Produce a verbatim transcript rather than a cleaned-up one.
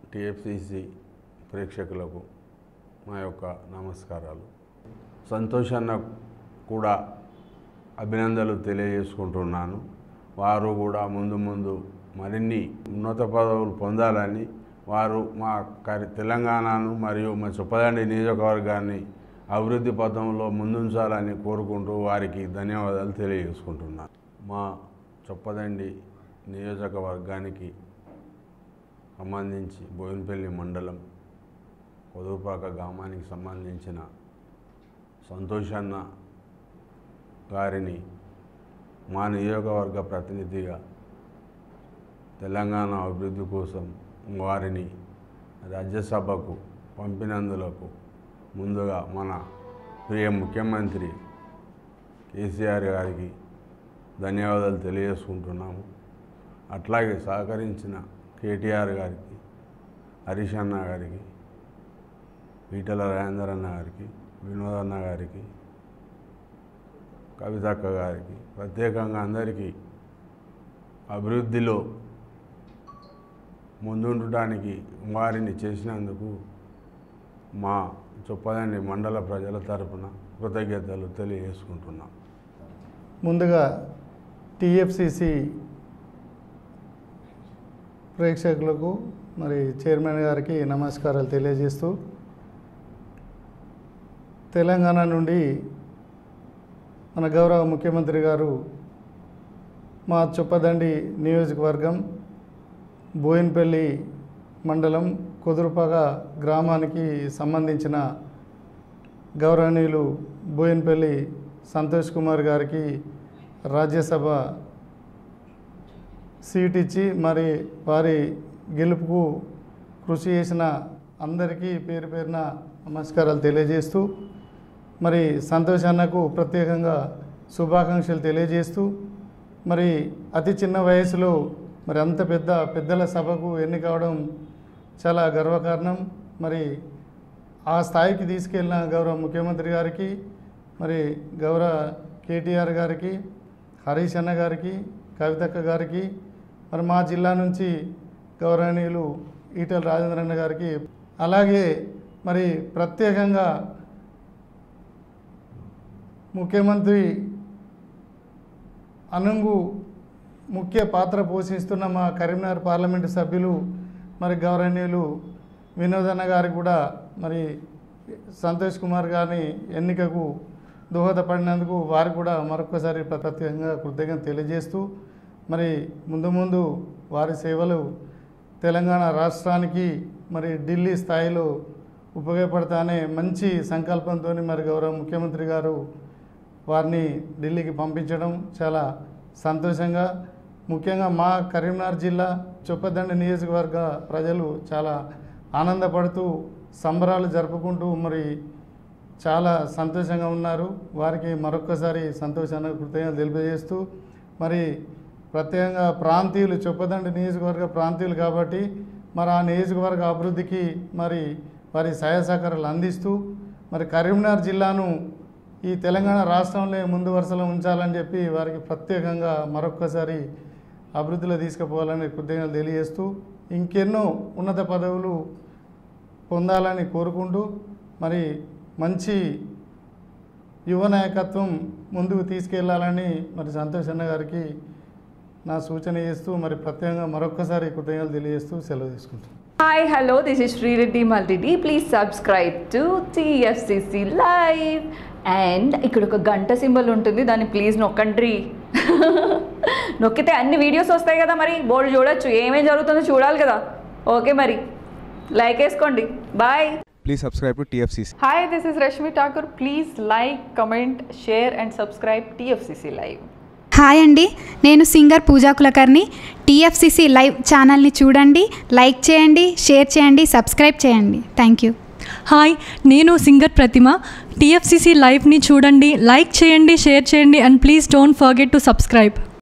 TFCC ప్రేక్షకులకు మా యొక్క నమస్కారాలు. సంతోష్ అన్న కూడా అభినందనలు తెలియజేసుకుంటున్నాను. వారు కూడా ముందు ముందు మరిన్ని ఉన్నత పదవులు పొందాలని, వారు మా తెలంగాణను మరియు మా చొప్పదండి నియోజకవర్గాన్ని అభివృద్ధి పథంలో ముందుంచాలని కోరుకుంటూ వారికి ధన్యవాదాలు తెలియజేసుకుంటున్నాను. మా చొప్పదండి నియోజకవర్గానికి సంబంధించి బోయినపల్లి మండలం కొదుపాక గ్రామానికి సంబంధించిన సంతోష్ అన్న గారిని మా నియోజకవర్గ ప్రతినిధిగా తెలంగాణ అభివృద్ధి కోసం వారిని రాజ్యసభకు పంపినందులకు ముందుగా మన ప్రియ ముఖ్యమంత్రి కేసీఆర్ గారికి ధన్యవాదాలు తెలియజేసుకుంటున్నాము. అట్లాగే సహకరించిన కేటీఆర్ గారికి, హరీష్ అన్న గారికి, ఈటెల రాజేందర్ అన్న గారికి, వినోద్ అన్న గారికి, కవితక్క గారికి, ప్రత్యేకంగా అందరికీ అభివృద్ధిలో ముందుండటానికి వారిని చేసినందుకు మా చొప్పదండి మండల ప్రజల తరపున కృతజ్ఞతలు తెలియజేసుకుంటున్నాం. ముందుగా టీఎఫ్సీసీ ప్రేక్షకులకు మరి చైర్మన్ గారికి నమస్కారాలు తెలియజేస్తూ, తెలంగాణ నుండి మన గౌరవ ముఖ్యమంత్రి గారు మా చొప్పదండి నియోజకవర్గం బోయినపల్లి మండలం కొదురుపాక గ్రామానికి సంబంధించిన గౌరవనీయులు బోయినపల్లి సంతోష్ కుమార్ గారికి రాజ్యసభ సీట్ ఇచ్చి మరి వారి గెలుపుకు కృషి చేసిన అందరికీ పేరు పేరున నమస్కారాలు తెలియజేస్తూ, మరి సంతోష్ అన్నకు ప్రత్యేకంగా శుభాకాంక్షలు తెలియజేస్తూ, మరి అతి చిన్న వయసులో మరి అంత పెద్ద పెద్దల సభకు ఎన్నిక కావడం చాలా గర్వకారణం. మరి ఆ స్థాయికి తీసుకెళ్ళిన గౌరవ ముఖ్యమంత్రి గారికి, మరి గౌరవ కేటీఆర్ గారికి, హరీష్ అన్న గారికి, కవితక్క గారికి, మరి మా జిల్లా నుంచి గౌరవనీయులు ఈటెల రాజేంద్ర అన్న గారికి, అలాగే మరి ప్రత్యేకంగా ముఖ్యమంత్రి అనుంగు ముఖ్య పాత్ర పోషిస్తున్న మా కరీంనగర్ పార్లమెంటు సభ్యులు మరి గౌరవనీయులు వినోద్ అన్న గారికి కూడా మరి సంతోష్ కుమార్ గారిని ఎన్నికకు దోహదపడినందుకు వారికి కూడా మరొకసారి ప్రత్యేకంగా కృతజ్ఞత తెలియజేస్తూ, మరి ముందు ముందు వారి సేవలు తెలంగాణ రాష్ట్రానికి మరి ఢిల్లీ స్థాయిలో ఉపయోగపడతానే మంచి సంకల్పంతో మరి గౌరవ ముఖ్యమంత్రి గారు వారిని ఢిల్లీకి పంపించడం చాలా సంతోషంగా, ముఖ్యంగా మా కరీంనగర్ జిల్లా చొప్పదండి నియోజకవర్గ ప్రజలు చాలా ఆనందపడుతూ సంబరాలు జరుపుకుంటూ మరి చాలా సంతోషంగా ఉన్నారు. వారికి మరొక్కసారి సంతోషాన్ని కృతజ్ఞతలు తెలియజేస్తూ, మరి ప్రత్యేకంగా ప్రాంతీయులు చొప్పదండి నియోజకవర్గ ప్రాంతీయులు కాబట్టి మరి ఆ నియోజకవర్గ అభివృద్ధికి మరి వారి సహాయ సహకారాలు అందిస్తూ మరి కరీంనగర్ జిల్లాను ఈ తెలంగాణ రాష్ట్రంలో ముందు వరుసలో ఉంచాలని చెప్పి వారికి ప్రత్యేకంగా మరొక్కసారి అభివృద్ధిలో తీసుకుపోవాలని కృతజ్ఞతలు తెలియజేస్తూ, ఇంకెన్నో ఉన్నత పదవులు పొందాలని కోరుకుంటూ మరి మంచి యువ నాయకత్వం ముందుకు తీసుకెళ్లాలని మరి సంతోష్ అన్న గారికి నా సూచన చేస్తూ మరి ప్రత్యేకంగా మరొక్కసారి కృతజ్ఞతలు తెలియజేస్తూ సెలవు తీసుకుంటాను. Hi, hello, this is Sri Reddy Multidi. Please subscribe to T F C C Live. And ఇక్కడ ఒక గంట సింబల్ ఉంటుంది, దాన్ని ప్లీజ్ నొక్కండి. నొక్కితే అన్ని వీడియోస్ వస్తాయి కదా, మరి బోర్డు చూడొచ్చు, ఏమేం జరుగుతుందో చూడాలి కదా. ఓకే, మరి లైక్ వేసుకోండి. Bye. Please subscribe to T F C C. Hi, this is Rashmi Thakur. Please like, comment, share and subscribe T F C C Live. Hi అండి, నేను singer Pooja Kulkarni. TFCC live ఛానల్ని చూడండి, లైక్ చేయండి, share చేయండి, subscribe చేయండి. Thank you. Hi, నేను singer Pratima. TFCC లైవ్ని చూడండి, లైక్ చేయండి, షేర్ చేయండి and please don't forget to subscribe.